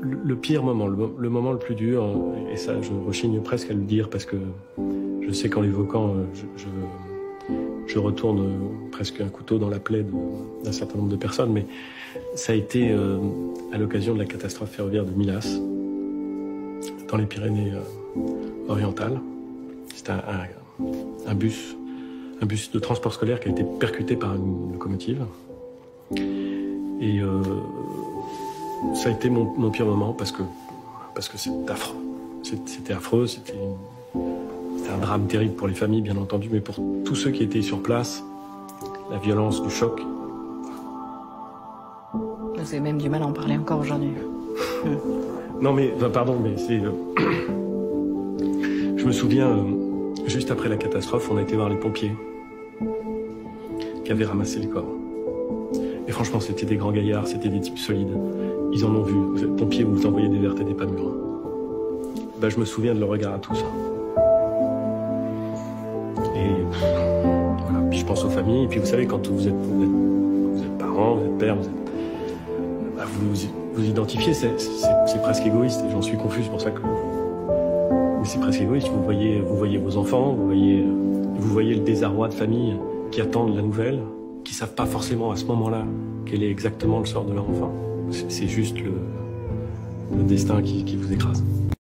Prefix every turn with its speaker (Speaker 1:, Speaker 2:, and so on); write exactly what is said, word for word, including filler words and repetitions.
Speaker 1: le, le pire moment, le, le moment le plus dur, et ça je rechigne presque à le dire parce que je sais qu'en l'évoquant, je, je, je retourne presque un couteau dans la plaie d'un certain nombre de personnes, mais ça a été euh, à l'occasion de la catastrophe ferroviaire de Milas, dans les Pyrénées euh, orientales. C'était un, un, un bus, un bus de transport scolaire qui a été percuté par une locomotive. Et euh, ça a été mon, mon pire moment parce que parce que c'était affreux. C'était affreux, c'était un drame terrible pour les familles, bien entendu, mais pour tous ceux qui étaient sur place, la violence du choc.
Speaker 2: Vous avez même du mal à en parler encore aujourd'hui.
Speaker 1: Non mais, enfin, pardon, mais c'est... Euh, je me souviens, euh, juste après la catastrophe, on a été voir les pompiers qui avaient ramassé les corps. Et franchement, c'était des grands gaillards, c'était des types solides. Ils en ont vu. Vous êtes pompiers, vous vous envoyez des vertes et des pas mûres. Ben, je me souviens de leur regard à tous. Et voilà. Puis je pense aux familles. Et puis vous savez, quand vous êtes, vous êtes, vous êtes parents, vous êtes père, vous êtes, ben, vous, vous vous identifiez. C'est presque égoïste. Et j'en suis confus, c'est pour ça que. Mais c'est presque égoïste. Vous voyez, vous voyez vos enfants, vous voyez, vous voyez le désarroi de familles qui attendent la nouvelle, qui savent pas forcément à ce moment-là quel est exactement le sort de leur enfant. C'est juste le, le destin qui, qui vous écrase.